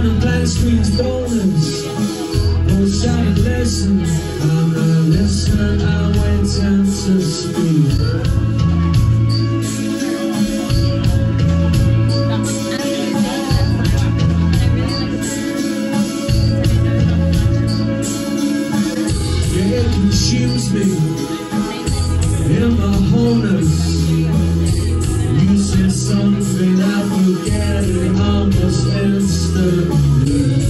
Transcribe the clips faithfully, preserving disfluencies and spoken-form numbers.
the blank screen's bonus. Most out of lesson, I'm not listening, I went down to speak. Yeah, it consumes me in my wholeness. You said something, I forget it almost instantly.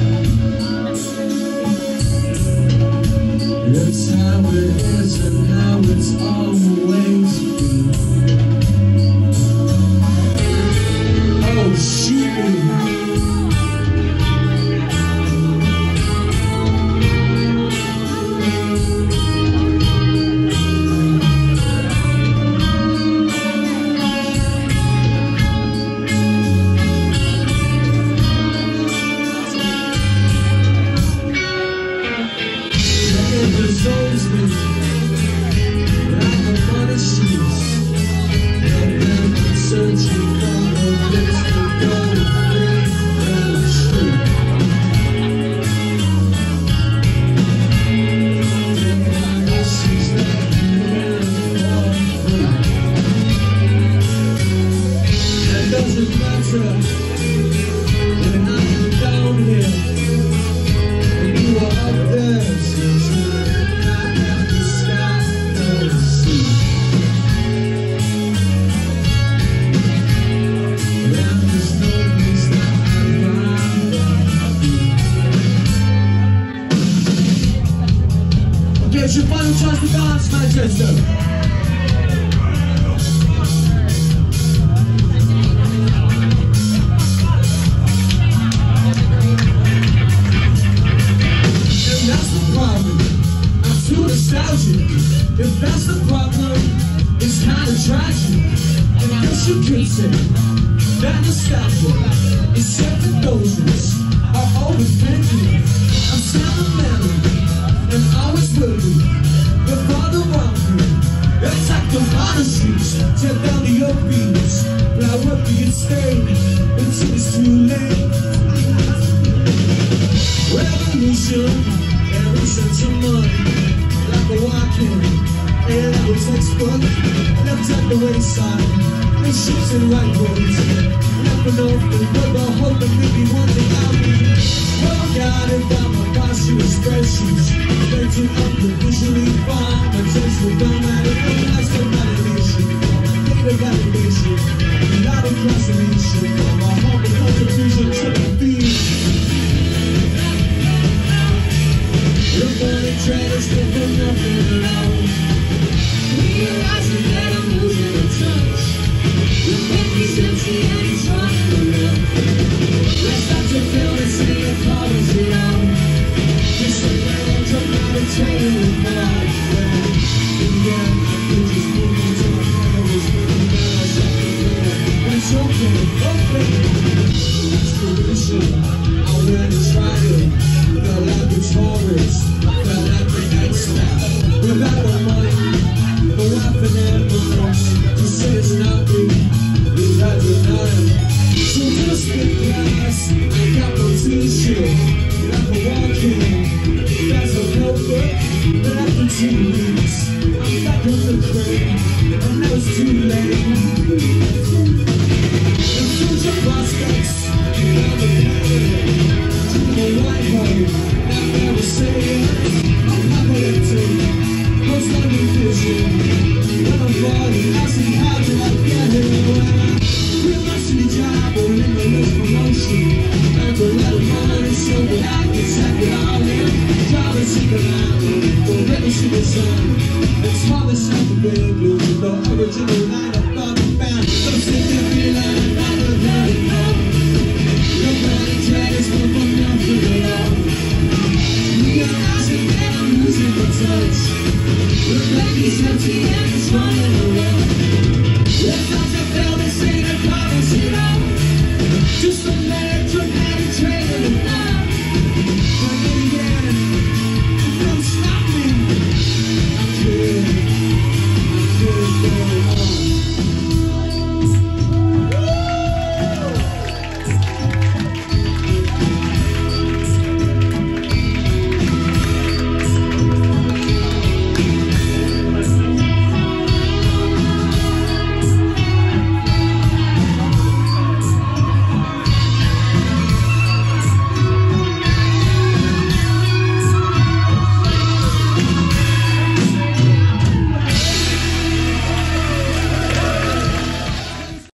That's how it is and how it's always been. Oh, shoot. Souls me like a money shoes, and then I'm searching for a place to go free and true. And my issues that can't fall through. It doesn't matter when I'm down here and you are up there. It's your final chance to dance, Manchester. And that's the problem, I'm too nostalgic. If that's the problem, it's kinda tragic. And I guess you could say that nostalgia is second doses are always plenty. I'm sentimental and always will be. The father around me, attack the monasteries, tear down the opiates, blow up the estate until it's too late. Revolution, every sense of money, like a walking, and I was textbook, left at the wayside, and ships in right roads, nothing open, but the hope that maybe one day I'll be. Well, God, if I'm a posthumous spreadsheets, painting up the visually fine, my taste will come out of the last validation, data validation, a lot of procrastination, my humble contribution to the field. You're burning trailers, but for nothing at all. Realizing that I'm losing the touch, the memory's empty and it's running around. Let's start to feel and see if all is it all. Just a little dramatic training with my life. And yeah, I could just move into my head. I was moving down, I shot the door. But it's okay, okay. That's the issue. I went and tried it. Felt like a tourist. Felt like an expat. Without the money, the wife and ambulance. To say it's not me, it's like a nine. So just get glass, I got no t-shirt, like a walk-in, that's a helper, but after two weeks, I'm back on the crane, and now it's too late. And future prospects, now the planet, to the white hole, now never say it, I'm apocalyptic, post-London vision, when I'm falling, I see how do I get here. Quit my city job or in the list promotion. Earned a lot of money so that I can tap it all in. Driving to the line, already see the sun. It's small as South Bay Blues, the original line.